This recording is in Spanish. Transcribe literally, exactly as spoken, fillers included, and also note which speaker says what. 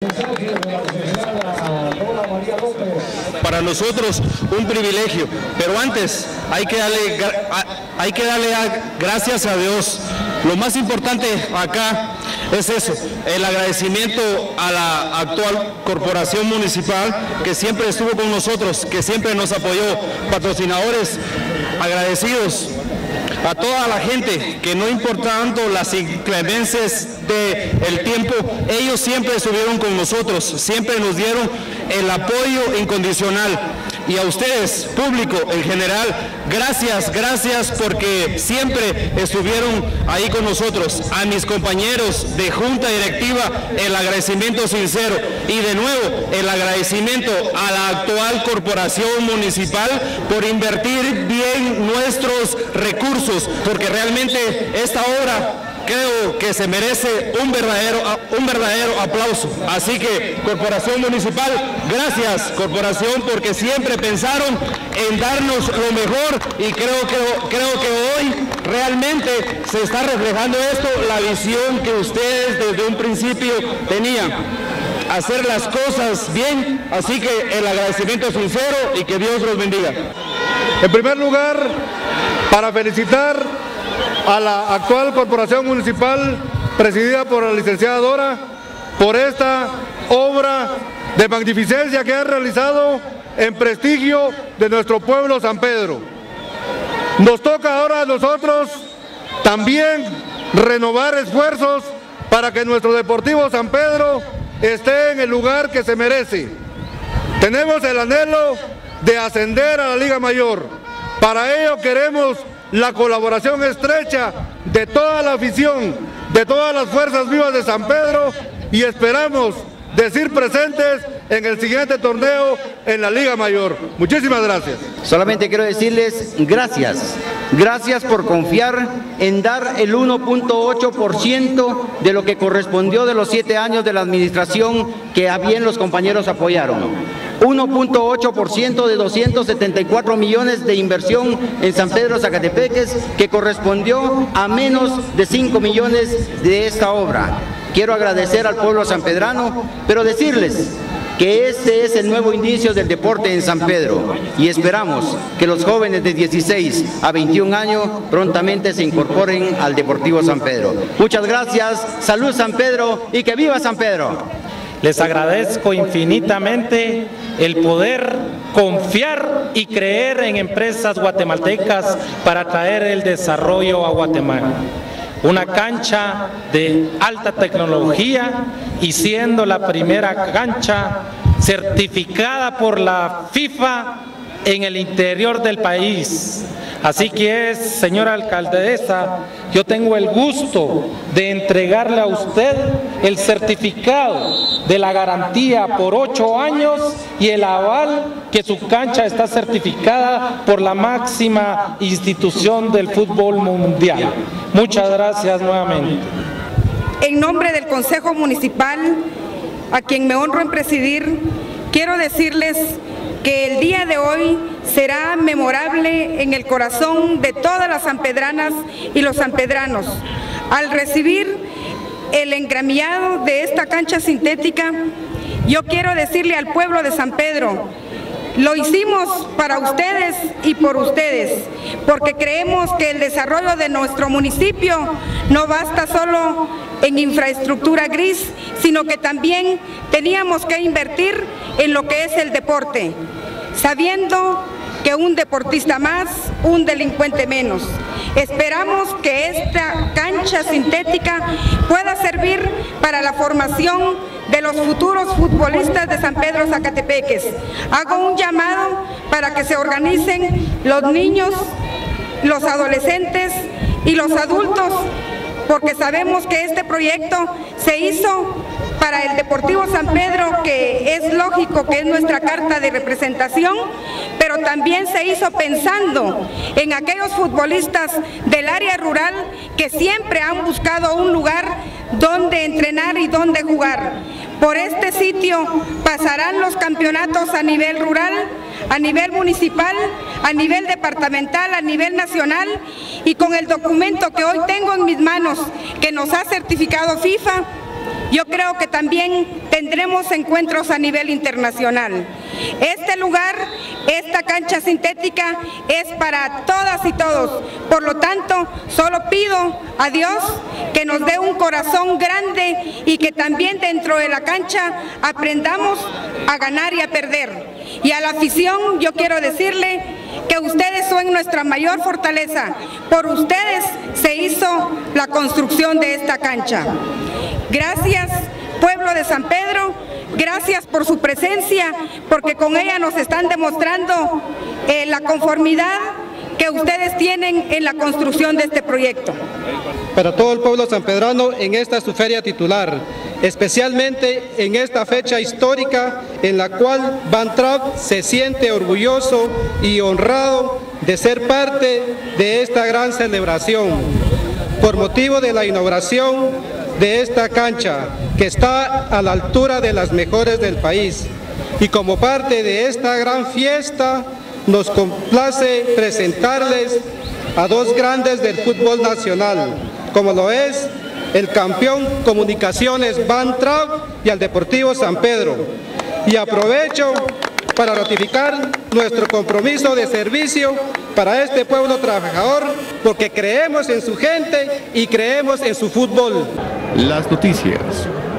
Speaker 1: Para nosotros un privilegio, pero antes hay que darle, hay que darle gracias a Dios. Lo más importante acá es eso, el agradecimiento a la actual corporación municipal que siempre estuvo con nosotros, que siempre nos apoyó, patrocinadores agradecidos, a toda la gente que no importando las inclemencias del tiempo, ellos siempre estuvieron con nosotros, siempre nos dieron el apoyo incondicional. Y a ustedes, público en general, gracias, gracias porque siempre estuvieron ahí con nosotros. A mis compañeros de Junta Directiva, el agradecimiento sincero. Y de nuevo, el agradecimiento a la actual Corporación Municipal por invertir bien nuestros recursos, porque realmente esta obra creo que se merece un verdadero, un verdadero aplauso. Así que, Corporación Municipal, gracias, Corporación, porque siempre pensaron en darnos lo mejor y creo que, creo que hoy realmente se está reflejando esto, la visión que ustedes desde un principio tenían. Hacer las cosas bien, así que el agradecimiento sincero y que Dios los bendiga.
Speaker 2: En primer lugar, para felicitar a la actual Corporación Municipal presidida por la licenciada Dora por esta obra de magnificencia que ha realizado en prestigio de nuestro pueblo San Pedro. Nos toca ahora a nosotros también renovar esfuerzos para que nuestro Deportivo San Pedro esté en el lugar que se merece. Tenemos el anhelo de ascender a la Liga Mayor. Para ello queremos la colaboración estrecha de toda la afición, de todas las fuerzas vivas de San Pedro y esperamos decir presentes en el siguiente torneo en la Liga Mayor. Muchísimas gracias.
Speaker 3: Solamente quiero decirles gracias. Gracias por confiar en dar el uno punto ocho por ciento de lo que correspondió de los siete años de la administración que a bien los compañeros apoyaron. uno punto ocho por ciento de doscientos setenta y cuatro millones de inversión en San Pedro Zacatepeques, que correspondió a menos de cinco millones de esta obra. Quiero agradecer al pueblo sanpedrano, pero decirles que este es el nuevo inicio del deporte en San Pedro y esperamos que los jóvenes de dieciséis a veintiún años prontamente se incorporen al Deportivo San Pedro. Muchas gracias, salud San Pedro y que viva San Pedro.
Speaker 4: Les agradezco infinitamente el poder confiar y creer en empresas guatemaltecas para traer el desarrollo a Guatemala. Una cancha de alta tecnología y siendo la primera cancha certificada por la FIFA en el interior del país. Así que es, señora alcaldesa, yo tengo el gusto de entregarle a usted el certificado de la garantía por ocho años y el aval que su cancha está certificada por la máxima institución del fútbol mundial. Muchas gracias nuevamente.
Speaker 5: En nombre del Consejo Municipal, a quien me honro en presidir, quiero decirles que el día de hoy será memorable en el corazón de todas las sanpedranas y los sanpedranos al recibir el engramillado de esta cancha sintética. Yo quiero decirle al pueblo de San Pedro, lo hicimos para ustedes y por ustedes, porque creemos que el desarrollo de nuestro municipio no basta solo en infraestructura gris, sino que también teníamos que invertir en lo que es el deporte, sabiendo que un deportista más, un delincuente menos. Esperamos que esta cancha sintética pueda servir para la formación de los futuros futbolistas de San Pedro Zacatepeques. Hago un llamado para que se organicen los niños, los adolescentes y los adultos, porque sabemos que este proyecto se hizo para el Deportivo San Pedro, que es lógico que es nuestra carta de representación, pero también se hizo pensando en aquellos futbolistas del área rural que siempre han buscado un lugar donde entrenar y donde jugar. Por este sitio pasarán los campeonatos a nivel rural, a nivel municipal, a nivel departamental, a nivel nacional, y con el documento que hoy tengo en mis manos, que nos ha certificado FIFA, yo creo que también tendremos encuentros a nivel internacional. Este lugar, esta cancha sintética es para todas y todos. Por lo tanto, solo pido a Dios que nos dé un corazón grande y que también dentro de la cancha aprendamos a ganar y a perder. Y a la afición yo quiero decirle que ustedes son nuestra mayor fortaleza. Por ustedes se hizo la construcción de esta cancha. Gracias, pueblo de San Pedro, gracias por su presencia, porque con ella nos están demostrando eh, la conformidad que ustedes tienen en la construcción de este proyecto.
Speaker 6: Para todo el pueblo sanpedrano en esta su feria titular, especialmente en esta fecha histórica en la cual Van Trapp se siente orgulloso y honrado de ser parte de esta gran celebración, por motivo de la inauguración de esta cancha, que está a la altura de las mejores del país. Y como parte de esta gran fiesta, nos complace presentarles a dos grandes del fútbol nacional, como lo es el campeón Comunicaciones Van Trapp y al Deportivo San Pedro. Y aprovecho para ratificar nuestro compromiso de servicio para este pueblo trabajador, porque creemos en su gente y creemos en su fútbol.
Speaker 7: Las noticias.